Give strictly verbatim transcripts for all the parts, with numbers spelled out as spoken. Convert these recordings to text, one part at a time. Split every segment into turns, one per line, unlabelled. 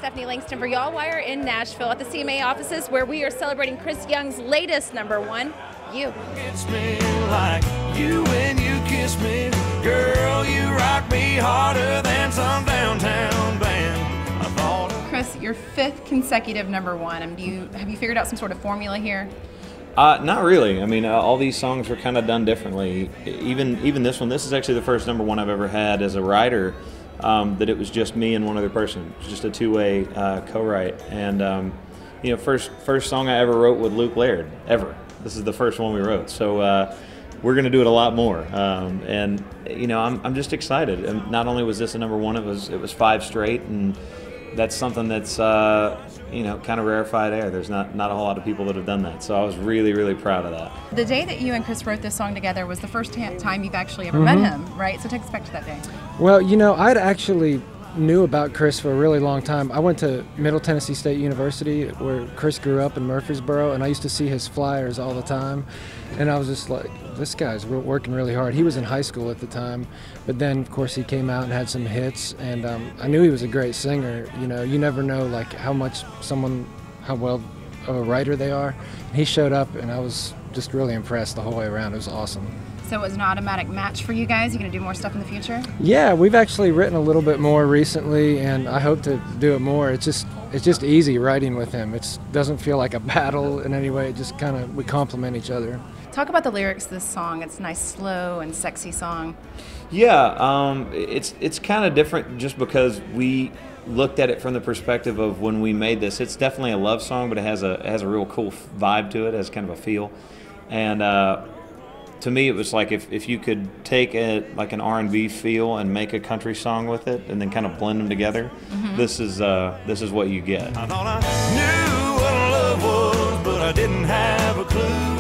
Stephanie Langston for Yallwire in Nashville at the C M A offices, where we are celebrating Chris Young's latest number one, You.
It's me like you when you kiss me, girl, you rock me harder than some downtown band. I thought
Chris, your fifth consecutive number one. Um, do you have you figured out some sort of formula here?
Uh, not really. I mean, uh, all these songs were kind of done differently. Even even this one, this is actually the first number one I've ever had as a writer. Um, that it was just me and one other person. It was just a two-way uh, co-write. And um, you know, first first song I ever wrote with Luke Laird ever. This is the first one we wrote. So uh, we're going to do it a lot more. Um, and you know, I'm I'm just excited. And not only was this a number one, it was it was five straight, and that's something that's uh, you know, kind of rarefied air. There's not not a whole lot of people that have done that. So I was really really proud of that.
The day that you and Chris wrote this song together was the first time you've actually ever
Mm-hmm.
met him, right? So take us back to that day.
Well, you know, I'd actually knew about Chris for a really long time. I went to Middle Tennessee State University, where Chris grew up in Murfreesboro, and I used to see his flyers all the time. And I was just like, this guy's working really hard. He was in high school at the time, but then, of course, he came out and had some hits, and um, I knew he was a great singer. You know, you never know, like, how much someone, how well of a writer they are. And he showed up, and I was just really impressed the whole way around. It was awesome.
So it was an automatic match for you guys? You going to do more stuff in the future?
Yeah, we've actually written a little bit more recently, and I hope to do it more. It's just it's just easy writing with him. It doesn't feel like a battle in any way. It just kind of, we complement each other.
Talk about the lyrics of this song. It's a nice, slow and sexy song.
Yeah, um, it's it's kind of different just because we looked at it from the perspective of when we made this. It's definitely a love song, but it has a it has a real cool vibe to it. It has kind of a feel, and uh, to me, it was like if, if you could take a like an R and B feel and make a country song with it, and then kind of blend them together. Mm-hmm. This is uh, this is what you get.
I thought I knew what love was, but I didn't have a clue.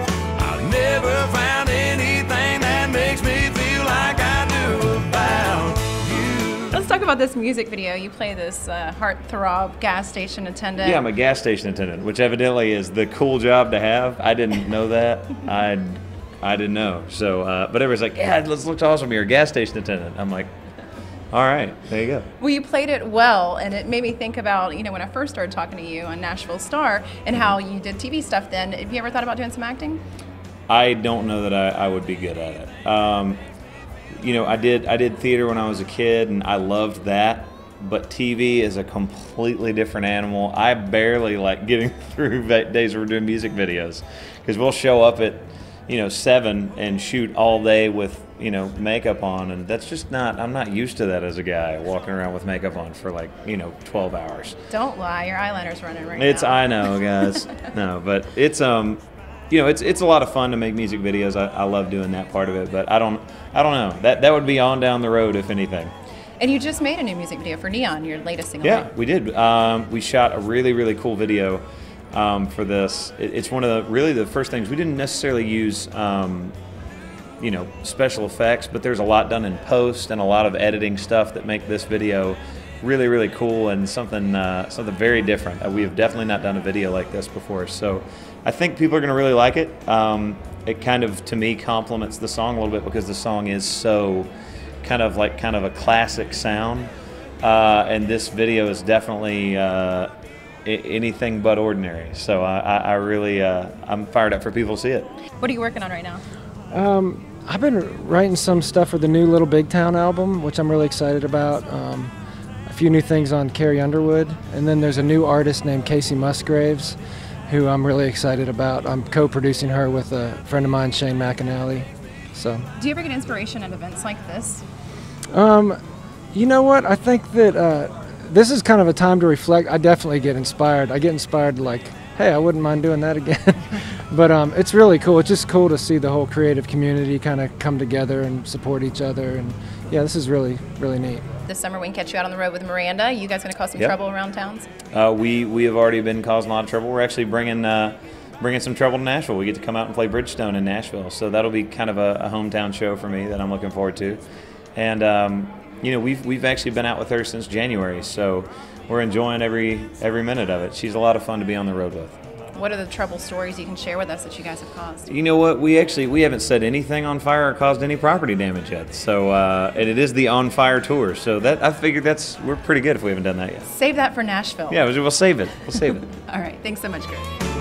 I never found anything that makes me feel like I do about you.
Let's talk about this music video. You play this uh, heartthrob gas station attendant.
Yeah, I'm a gas station attendant, which evidently is the cool job to have. I didn't know that. I I didn't know. So, uh, but everybody's like, yeah, this looks awesome. You're a gas station attendant. I'm like, all right, there you go.
Well, you played it well, and it made me think about, you know, when I first started talking to you on Nashville Star and how you did T V stuff then. Have you ever thought about doing some acting?
I don't know that I, I would be good at it. Um, you know, I did I did theater when I was a kid, and I loved that. But T V is a completely different animal. I barely like getting through days where we're doing music videos, because we'll show up at, you know, seven and shoot all day with, you know, makeup on, and that's just not, I'm not used to that as a guy, walking around with makeup on for like, you know, twelve hours.
Don't lie, your eyeliner's running right
It's,
now.
I know, guys. No, but it's, um, you know, it's it's a lot of fun to make music videos. I, I love doing that part of it, but I don't, I don't know. That that would be on down the road, if anything.
And you just made a new music video for Neon, your latest single.
Yeah, we did. Um, we shot a really, really cool video um, for this. It, it's one of the, really the first things. We didn't necessarily use, um, you know, special effects, but there's a lot done in post and a lot of editing stuff that make this video really, really cool and something, uh, something very different. Uh, we have definitely not done a video like this before, so I think people are going to really like it. Um, it kind of, to me, complements the song a little bit, because the song is so kind of like kind of a classic sound, uh, and this video is definitely uh, anything but ordinary. So I, I really, uh, I'm fired up for people to see it.
What are you working on right now?
Um, I've been writing some stuff for the new Little Big Town album, which I'm really excited about. Um, a few new things on Carrie Underwood, and then there's a new artist named Casey Musgraves, who I'm really excited about. I'm co-producing her with a friend of mine, Shane McAnally. So.
Do you ever get inspiration at events like this?
Um, you know what? I think that uh, this is kind of a time to reflect. I definitely get inspired. I get inspired to, like, hey, I wouldn't mind doing that again. But um, it's really cool. It's just cool to see the whole creative community kind of come together and support each other. And yeah, this is really, really neat.
This summer we can catch you out on the road with Miranda. You guys going to cause some
Yep.
trouble around towns?
Uh, we we have already been causing a lot of trouble. We're actually bringing uh, bringing some trouble to Nashville. We get to come out and play Bridgestone in Nashville, so that'll be kind of a, a hometown show for me that I'm looking forward to. And um, you know, we've we've actually been out with her since January, so we're enjoying every every minute of it. She's a lot of fun to be on the road with.
What are the trouble stories you can share with us that you guys have caused?
You know what? We actually we haven't set anything on fire or caused any property damage yet. So uh, and it is the On Fire tour. So that I figured that's we're pretty good if we haven't done that yet.
Save that for Nashville.
Yeah, we'll save it. We'll save it.
All right. Thanks so much, Chris.